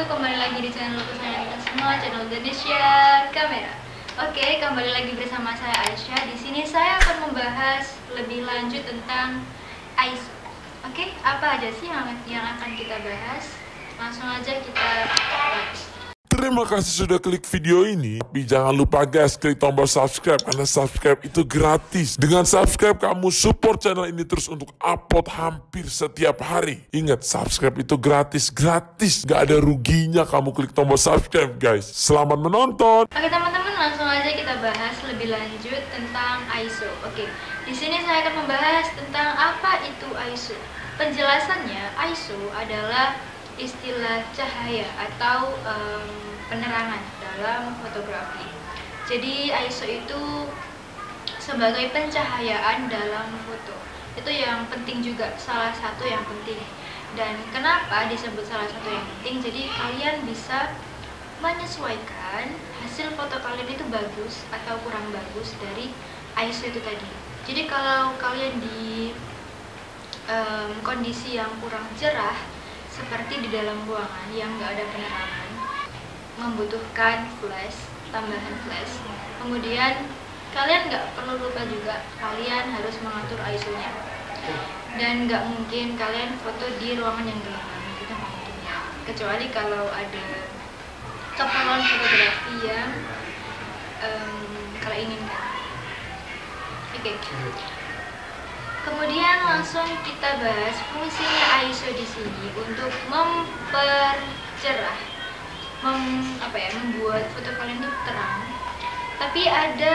kembali lagi di channel kesayangan kita semua, channel Indonesia Kamera. Oke, kembali lagi bersama saya Aisyah. Di sini saya akan membahas lebih lanjut tentang ISO. Oke, apa aja sih yang akan kita bahas? Langsung aja kita bahas. Terima kasih sudah klik video ini. Tapi jangan lupa guys, klik tombol subscribe karena subscribe itu gratis. Dengan subscribe kamu support channel ini terus untuk upload hampir setiap hari. Ingat, subscribe itu gratis. Gak ada ruginya kamu klik tombol subscribe guys. Selamat menonton. Oke teman-teman, langsung aja kita bahas lebih lanjut tentang ISO. Oke, di sini saya akan membahas tentang apa itu ISO. Penjelasannya, ISO adalah istilah cahaya atau penerangan dalam fotografi. Jadi ISO itu sebagai pencahayaan dalam foto. Itu yang penting juga, salah satu yang penting. Dan kenapa disebut salah satu yang penting? Jadi kalian bisa menyesuaikan hasil foto kalian itu bagus atau kurang bagus dari ISO itu tadi. Jadi kalau kalian di kondisi yang kurang cerah, seperti di dalam ruangan yang nggak ada penerangan, membutuhkan flash, tambahan flash. Kemudian kalian nggak perlu lupa juga, kalian harus mengatur ISO-nya. Dan nggak mungkin kalian foto di ruangan yang gelap, itu nggak mungkin ya. Kecuali kalau ada keperluan fotografi yang kalian inginkan. Oke. Kemudian langsung kita bahas fungsinya ISO di sini untuk mempercerah, membuat foto kalian itu terang. Tapi ada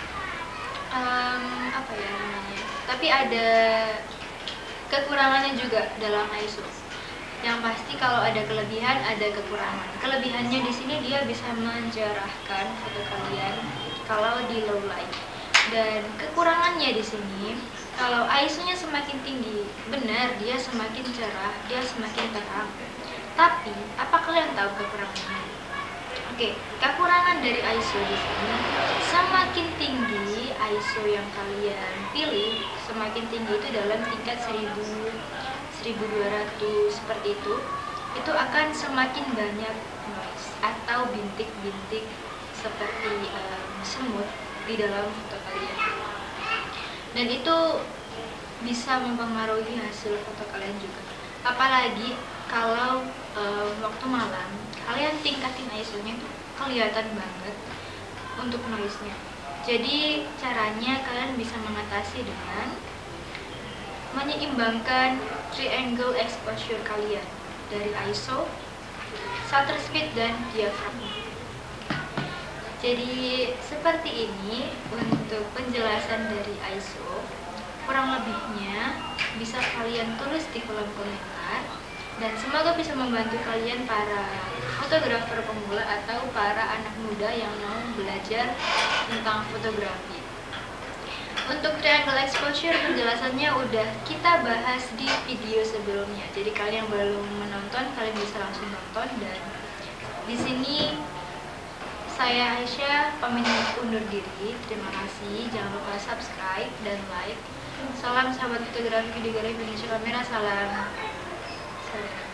Tapi ada kekurangannya juga dalam ISO. Yang pasti kalau ada kelebihan, ada kekurangan. Kelebihannya di sini dia bisa mencerahkan foto kalian kalau di low light. Dan kekurangannya di sini, kalau ISO-nya semakin tinggi, benar dia semakin cerah, dia semakin terang. Tapi, apa kalian tahu kekurangannya? Oke, kekurangan dari ISO di sini, semakin tinggi ISO yang kalian pilih, semakin tinggi itu dalam tingkat 1000, 1200 seperti itu akan semakin banyak noise atau bintik-bintik seperti semut di dalam foto kalian. Dan itu bisa mempengaruhi hasil foto kalian juga. Apalagi kalau waktu malam kalian tingkatin ISO-nya itu kelihatan banget untuk noise-nya. Jadi caranya kalian bisa mengatasi dengan menyeimbangkan triangle exposure kalian dari ISO, shutter speed, dan diaphragm. Jadi seperti ini untuk penjelasan dari ISO. Kurang lebihnya bisa kalian tulis di kolom komentar, dan semoga bisa membantu kalian para fotografer pemula atau para anak muda yang mau belajar tentang fotografi. Untuk triangle exposure penjelasannya udah kita bahas di video sebelumnya. Jadi kalian yang belum menonton, kalian bisa langsung nonton. Dan di sini saya Aisyah pamit undur diri. Terima kasih. Jangan lupa subscribe dan like. Salam sahabat fotografi di Galeri Indonesia Kamera. Salam.